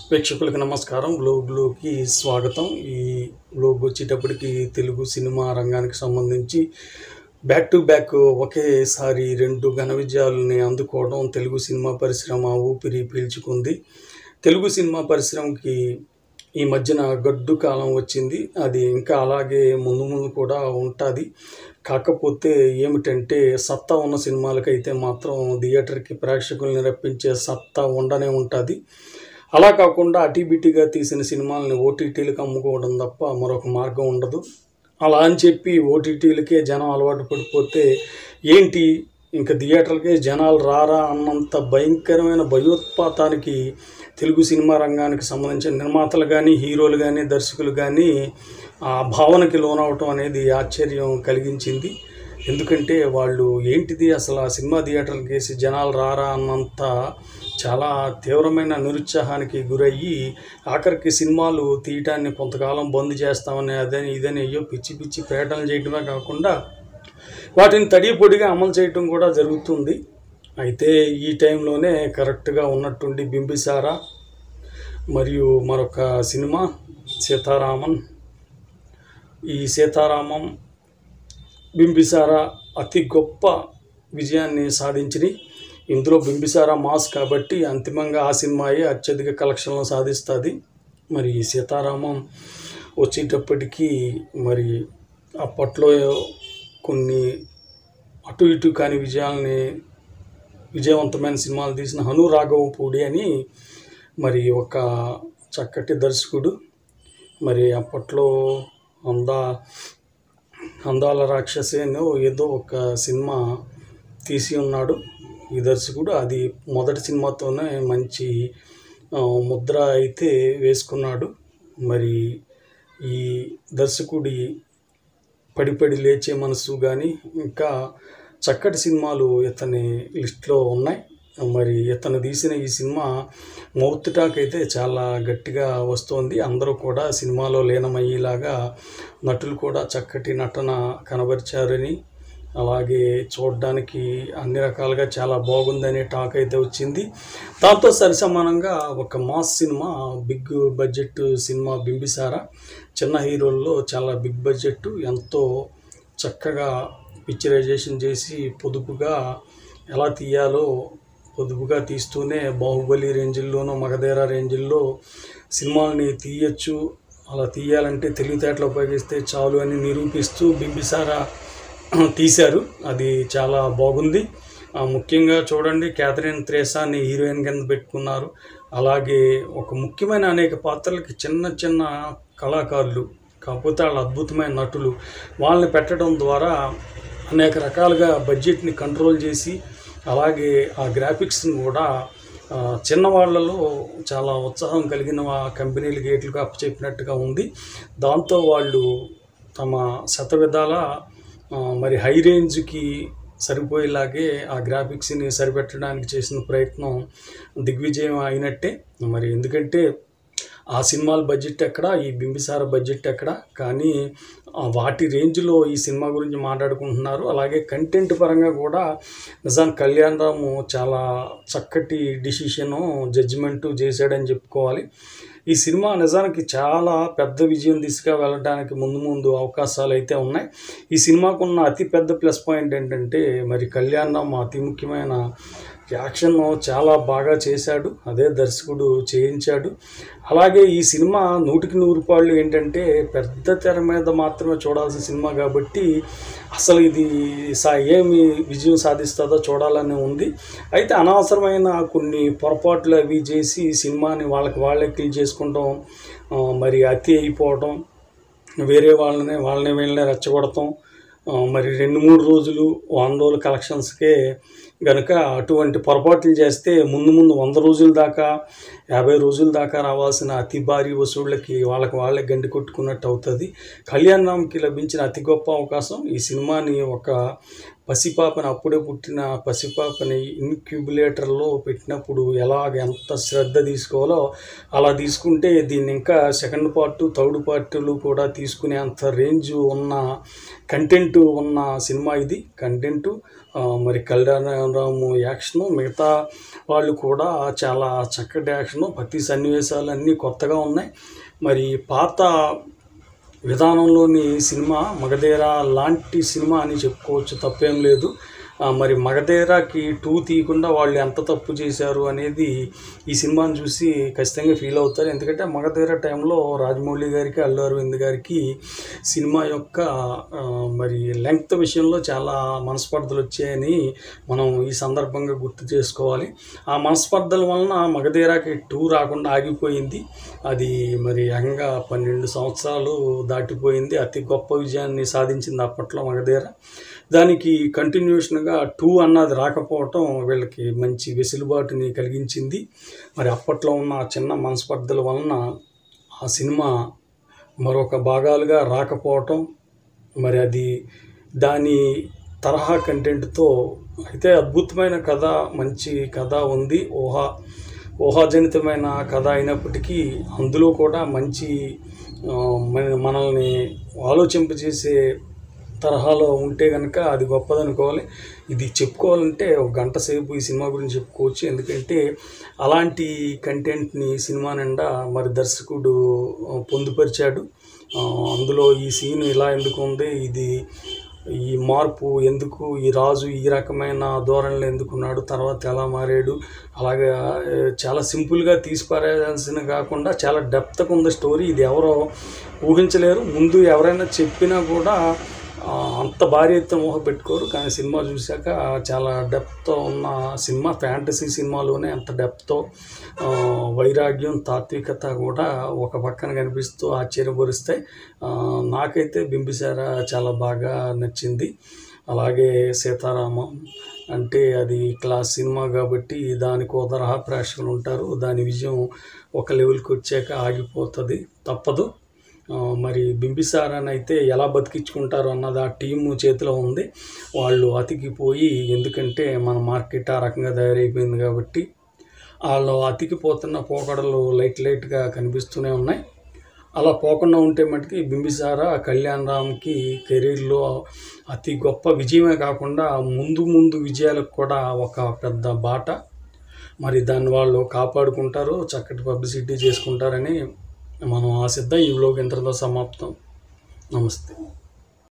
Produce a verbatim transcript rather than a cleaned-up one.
ప్రేక్షకులకు నమస్కారం. బ్లాగ్లోకి స్వాగతం. ఈ బ్లాగ్ వచ్చేటప్పటికి తెలుగు సినిమా రంగానికి సంబంధించి బ్యాక్ టు బ్యాక్ ఒకేసారి రెండు ఘన విజయాలని అందుకోవడం తెలుగు సినిమా పరిశ్రమ ఊపిరి పీల్చుకుంది. తెలుగు సినిమా పరిశ్రమకి ఈ మధ్యన గడ్డు కాలం వచ్చింది. అది ఇంకా అలాగే ముందు ముందు కూడా ఉంటుంది. కాకపోతే ఏమిటంటే సత్తా ఉన్న సినిమాలకైతే మాత్రం థియేటర్కి ప్రేక్షకుల్ని రప్పించే సత్తా ఉండనే ఉంటుంది. అలా కాకుండా అటీబిటీగా తీసిన సినిమాలని ఓటీటీలకు అమ్ముకోవడం తప్ప మరొక మార్గం ఉండదు. అలా అని చెప్పి ఓటీటీలకే జనం అలవాటు పడిపోతే ఏంటి ఇంకా థియేటర్లకే జనాలు రారా అన్నంత భయంకరమైన భయోత్పాతానికి తెలుగు సినిమా రంగానికి సంబంధించిన నిర్మాతలు కానీ, హీరోలు కానీ, దర్శకులు కానీ ఆ భావనకి లోనవటం అనేది ఆశ్చర్యం కలిగించింది. ఎందుకంటే వాళ్ళు ఏంటిది అసలు ఆ సినిమా థియేటర్లకు వేసి జనాలు రారా అన్నంత చాలా తీవ్రమైన నిరుత్సాహానికి గురయ్యి ఆఖరికి సినిమాలు తీయటాన్ని కొంతకాలం బంద్ చేస్తామని అదని ఇదని అయ్యో పిచ్చి పిచ్చి ప్రకటనలు చేయడమే కాకుండా వాటిని తడిపొడిగా అమలు చేయటం కూడా జరుగుతుంది. అయితే ఈ టైంలోనే కరెక్ట్గా ఉన్నట్టుండి బింబిసారా మరియు మరొక సినిమా సీతారామన్, ఈ సీతారామం బింబిసారా అతి గొప్ప విజయాన్ని సాధించినాయి. ఇందులో బింబిసారా మాస్ కాబట్టి అంతిమంగా ఆ సినిమాయే అత్యధిక కలెక్షన్లు సాధిస్తుంది. మరి సీతారామం వచ్చేటప్పటికీ మరి అప్పట్లో కొన్ని అటు ఇటు కాని విజయాల్ని విజయవంతమైన సినిమాలు తీసిన హను రాఘవపూడి అని మరి ఒక చక్కటి దర్శకుడు, మరి అప్పట్లో అందా అందాల రాక్షసేనో ఏదో ఒక సినిమా తీసి ఉన్నాడు ఈ దర్శకుడు. అది మొదటి సినిమాతోనే మంచి ముద్ర అయితే వేసుకున్నాడు. మరి ఈ దర్శకుడి పడిపడి లేచే మనసు కానీ ఇంకా చక్కటి సినిమాలు ఇతని లిస్ట్లో ఉన్నాయి. మరి ఇతను తీసిన ఈ సినిమా మౌత్ టాక్ అయితే చాలా గట్టిగా వస్తోంది. అందరూ కూడా సినిమాలో లీనమయ్యేలాగా నటులు కూడా చక్కటి నటన కనబరిచారని, అలాగే చూడడానికి అన్ని రకాలుగా చాలా బాగుందనే టాక్ అయితే వచ్చింది. దాంతో సరిసమానంగా ఒక మాస్ సినిమా, బిగ్ బడ్జెట్ సినిమా బింబిసారా చిన్న హీరోల్లో చాలా బిగ్ బడ్జెట్, ఎంతో చక్కగా పిక్చరైజేషన్ చేసి పొదుపుగా ఎలా తీయాలో పొదుపుగా తీస్తూనే బాహుబలి రేంజిల్లోనూ మగధీర రేంజిల్లో సినిమాలని తీయచ్చు. అలా తీయాలంటే తెలివితేటలు ఉపయోగిస్తే చాలు అని నిరూపిస్తూ బింబిసారా తీశారు. అది చాలా బాగుంది. ముఖ్యంగా చూడండి, క్యాథరిన్ త్రేసాని హీరోయిన్ కింద పెట్టుకున్నారు. అలాగే ఒక ముఖ్యమైన అనేక పాత్రలకి చిన్న చిన్న కళాకారులు, కాకపోతే వాళ్ళ అద్భుతమైన నటులు, వాళ్ళని పెట్టడం ద్వారా అనేక రకాలుగా బడ్జెట్ని కంట్రోల్ చేసి అలాగే ఆ గ్రాఫిక్స్ని కూడా చిన్నవాళ్లలో చాలా ఉత్సాహం కలిగిన కంపెనీలు గేట్లుగా అప్పచెప్పినట్టుగా ఉంది. దాంతో వాళ్ళు తమ శతవిధాల మరి హై రేంజ్కి సరిపోయేలాగే ఆ గ్రాఫిక్స్ని సరిపెట్టడానికి చేసిన ప్రయత్నం దిగ్విజయం అయినట్టే. మరి ఎందుకంటే ఆ సినిమాల బడ్జెట్ ఎక్కడ, ఈ బింబిసారా బడ్జెట్ ఎక్కడ, కానీ వాటి రేంజ్లో ఈ సినిమా గురించి మాట్లాడుకుంటున్నారు. అలాగే కంటెంట్ పరంగా కూడా నిజానికి కళ్యాణ్ రాము చాలా చక్కటి డిసిషను జడ్జిమెంటు చేశాడని చెప్పుకోవాలి. ఈ సినిమా నిజానికి చాలా పెద్ద విజయం దిశగా వెళ్ళడానికి ముందు ముందు అవకాశాలు అయితే ఉన్నాయి. ఈ సినిమాకు ఉన్న అతి పెద్ద ప్లస్ పాయింట్ ఏంటంటే మరి కళ్యాణ్ రామ్ అతి ముఖ్యమైన యాక్షన్ చాలా బాగా చేశాడు, అదే దర్శకుడు చేయించాడు. అలాగే ఈ సినిమా నూటికి నూరు పాళ్ళు ఏంటంటే పెద్ద తెర మీద మాత్రమే చూడాల్సిన సినిమా కాబట్టి అసలు ఇది సా ఏమి విజయం సాధిస్తుందో చూడాలని ఉంది. అయితే అనవసరమైన కొన్ని పొరపాట్లు అవి చేసి సినిమాని వాళ్ళకి వాళ్ళే కిల్ చేసుకుంటాం, మరి అతి అయిపోవటం, వేరే వాళ్ళని వాళ్ళని వీళ్ళని రెచ్చగొడతాం, మరి రెండు మూడు రోజులు వంద రోజుల కలెక్షన్స్కే కనుక అటువంటి పొరపాట్లు చేస్తే ముందు ముందు వంద రోజుల దాకా యాభై రోజుల దాకా రావాల్సిన అతి భారీ వసూళ్ళకి వాళ్ళకి వాళ్ళే గండి కొట్టుకున్నట్టు అవుతుంది. కళ్యాణ్ రామ్కి లభించిన అతి గొప్ప అవకాశం ఈ సినిమాని ఒక పసిపాపని అప్పుడే పుట్టిన పసిపాపని ఇన్క్యుబులేటర్లో పెట్టినప్పుడు ఎలాగ ఎంత శ్రద్ధ తీసుకోవాలో అలా తీసుకుంటే దీన్ని ఇంకా సెకండ్ పార్ట్ థర్డ్ పార్ట్లు కూడా తీసుకునే అంత రేంజ్ ఉన్న కంటెంట్ ఉన్న సినిమా ఇది. కంటెంటు మరి కళ్యాణరాము యాక్షను, మిగతా వాళ్ళు కూడా చాలా చక్కటి యాక్షను, ప్రతి సన్నివేశాలు అన్నీ కొత్తగా ఉన్నాయి. మరి పాత విధానంలోని సినిమా మగధీర లాంటి సినిమా అని చెప్పుకోవచ్చు, తప్పేం లేదు. మరి మగధీరకి టూ తీయకుండా వాళ్ళు ఎంత తప్పు చేశారు అనేది ఈ సినిమాని చూసి ఖచ్చితంగా ఫీల్ అవుతారు. ఎందుకంటే మగధీర టైంలో రాజమౌళి గారికి, అల్లు అరవింద్ గారికి సినిమా యొక్క మరి లెంగ్త్ విషయంలో చాలా మనస్పర్ధలు వచ్చాయని మనం ఈ సందర్భంగా గుర్తు చేసుకోవాలి. ఆ మనస్పర్ధల వలన మగధీరకి టూ రాకుండా ఆగిపోయింది. అది మరి ఏకంగా పన్నెండు సంవత్సరాలు దాటిపోయింది. అతి గొప్ప విజయాన్ని సాధించింది అప్పట్లో మగధీర. దానికి కంటిన్యూషన్గా టూ అన్నది రాకపోవటం వీళ్ళకి మంచి వెసులుబాటుని కలిగించింది. మరి అప్పట్లో ఉన్న చిన్న మనస్పర్ధల వలన ఆ సినిమా మరొక భాగాలుగా రాకపోవటం, మరి అది దాని తరహా కంటెంట్తో అయితే అద్భుతమైన కథ, మంచి కథ ఉంది. ఊహా ఊహాజనితమైన కథ అయినప్పటికీ అందులో కూడా మంచి మనల్ని ఆలోచింపజేసే తరహాలో ఉంటే కనుక అది గొప్పదనుకోవాలి. ఇది చెప్పుకోవాలంటే ఒక గంట సేపు ఈ సినిమా గురించి చెప్పుకోవచ్చు. ఎందుకంటే అలాంటి కంటెంట్ని సినిమా నిండా మరి దర్శకుడు పొందుపరిచాడు. అందులో ఈ సీన్ ఇలా ఎందుకు ఉంది, ఇది ఈ మార్పు ఎందుకు, ఈ రాజు ఈ రకమైన ధోరణిలో ఎందుకున్నాడు, తర్వాత ఎలా మారాడు, అలాగే చాలా సింపుల్గా తీసిపారేయాల్సిన కాకుండా చాలా డెప్త్గా ఉంది స్టోరీ. ఇది ఎవరో ఊహించలేరు. ముందు ఎవరైనా చెప్పినా కూడా అంత భారీ ఎత్తున ఊహ పెట్టుకోరు. కానీ సినిమా చూశాక చాలా డెప్త్తో ఉన్న సినిమా. ఫ్యాంటసీ సినిమాలోనే అంత డెప్త్తో వైరాగ్యం, తాత్వికత కూడా ఒక పక్కన కనిపిస్తూ ఆశ్చర్యపరుస్తాయి. నాకైతే బింబిసార చాలా బాగా నచ్చింది. అలాగే సీతారామం అంటే అది క్లాస్ సినిమా కాబట్టి దానికి ఓ తరహా ప్రేక్షకులు ఉంటారు. దాని విజయం ఒక లెవెల్కి వచ్చాక ఆగిపోతుంది, తప్పదు. మరి బింబిసారాని అయితే ఎలా బతికించుకుంటారు అన్నది ఆ టీము చేతిలో ఉంది. వాళ్ళు అతికిపోయి, ఎందుకంటే మన మార్కెట్ ఆ రకంగా తయారైపోయింది కాబట్టి వాళ్ళు అతికిపోతున్న పోకడలు లైట్ లైట్గా కనిపిస్తూనే ఉన్నాయి. అలా పోకుండా ఉంటే మటుకి బింబిసార కళ్యాణరామ్కి కెరీర్లో అతి గొప్ప విజయమే కాకుండా ముందు ముందు విజయాలకు కూడా ఒక పెద్ద బాట. మరి దాన్ని వాళ్ళు కాపాడుకుంటారు, చక్కటి పబ్లిసిటీ చేసుకుంటారని మనం ఆశిద్దాం. ఈ వ్లాగ్ ఇంతటితో సమాప్తం. నమస్తే.